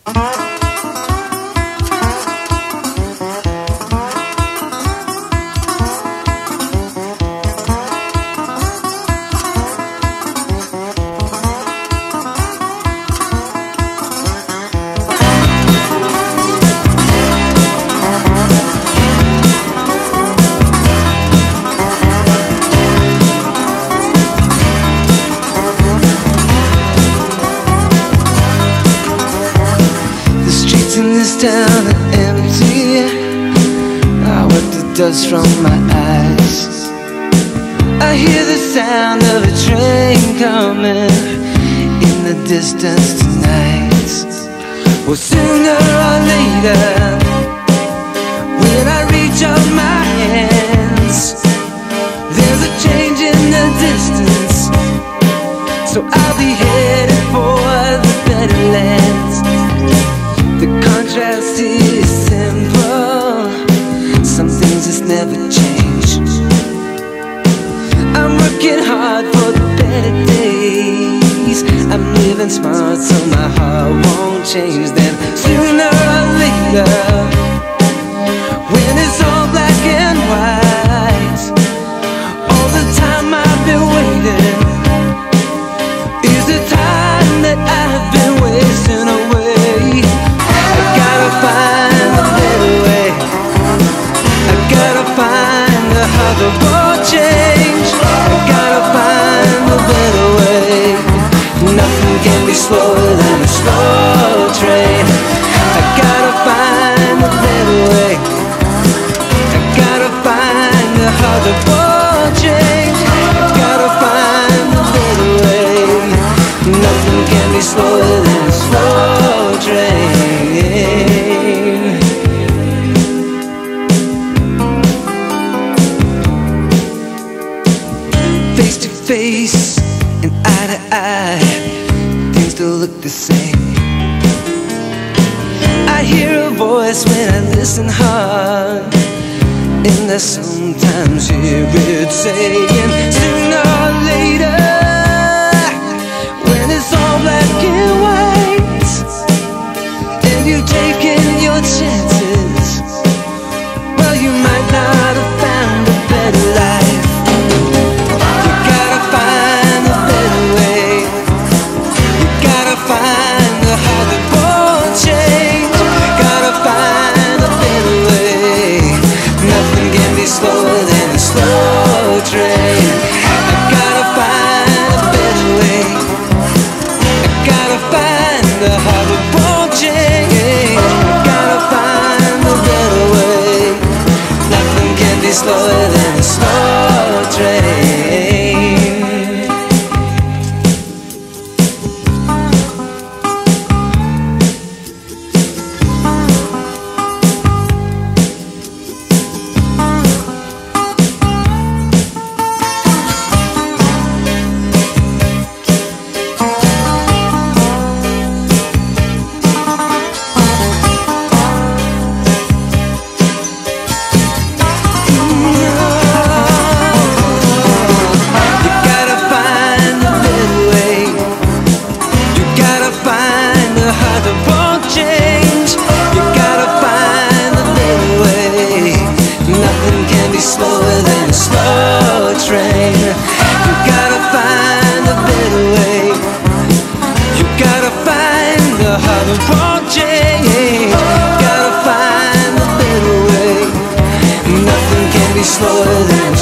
This town is empty. I wipe the dust from my eyes. I hear the sound of a train coming in the distance tonight. Well, sooner or later, when I reach out my hands, there's a change in the distance. So I'll be headed for the better lands. The contrast is simple. Some things just never change. I'm working hard for the better days. I'm living smart so my heart won't change. Then sooner or later, when it's all black and white, all the time I've been waiting is the time that I've been wasting away. The world change. I gotta find a better way. Nothing can be slower than a slow train. I gotta find a better way. I gotta find how the world change. I gotta find a better way. Nothing can be slower than a slow train. Face to face and eye to eye, things still look the same. I hear a voice when I listen hard, and I sometimes hear it saying, sooner or later, when it's all black and white, and you've taken your chances, well, you might not have found a better life. Slower than a slow train. I gotta find a better way. I gotta find how the world change. I gotta find a better way. Nothing can be slower than a slow train. Slower than a slow train. You gotta find a better way. You gotta find how the world change. Gotta find a better way. Nothing can be slower than